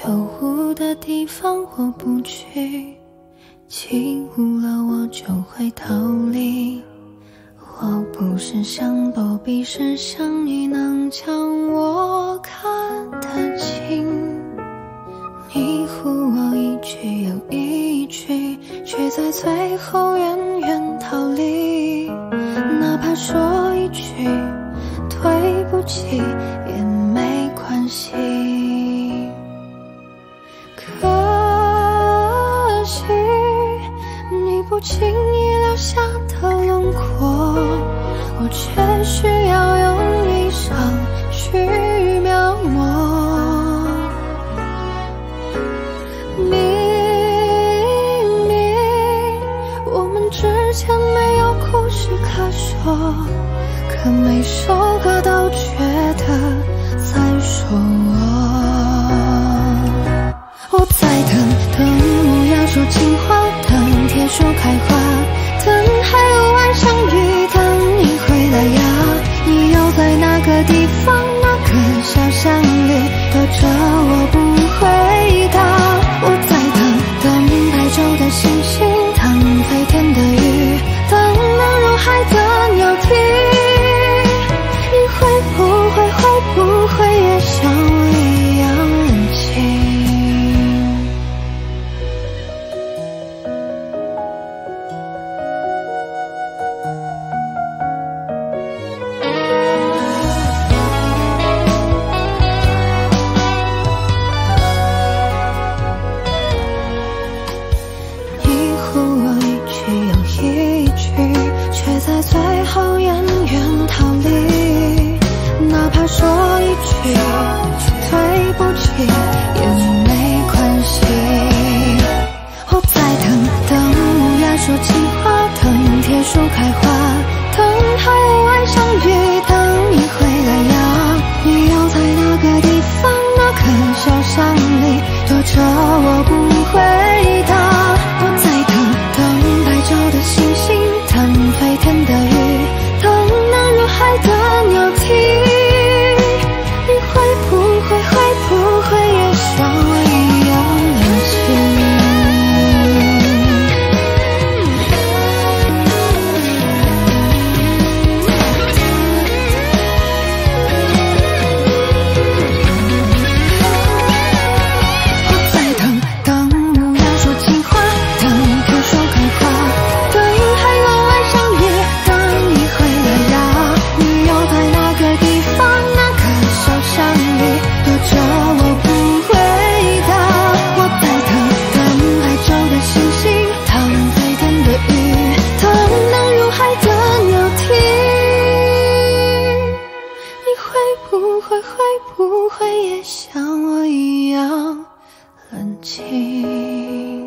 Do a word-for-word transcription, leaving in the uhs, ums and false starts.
有雾的地方我不去，起雾了我就会逃离。我不是想躲避，是想你能将我看得清。你呼我一句又一句，却在最后远远逃离。哪怕说一句对不起也没关系。可惜你不经意留下的轮廓，我却需要用一生去描摹。明明我们之间没有故事可说，可每首歌都觉得在说我。我在等，等无要说情话，等铁树开花，等还有爱相遇，等你回来呀。你又在哪个地方，哪个小巷里，躲着我不回答。我在等，等白昼的星星，等飞天的雨，等能入海的鸟啼。你会不会会不会也像我一样冷清？在最后远远逃离，哪怕说一句对不起也没关系。我在等，等无涯说情话，等铁树开花，等还有爱相遇，等你回来呀。你又在哪个地方，哪个小巷里，躲着我不回答。我在等，等白昼的星星，等飞天的雨，等能入海的鸟啼。你会不会会不会也像我一样冷清？我在等，等无要说情话，等铁树开花，等还有爱相遇，等你回来呀。你又在哪个地方，哪个小巷里，躲着我不回答。我在等，等白昼的星星，等飞天的雨，等能入海的鸟啼。你会不会会不会也像我一样冷清？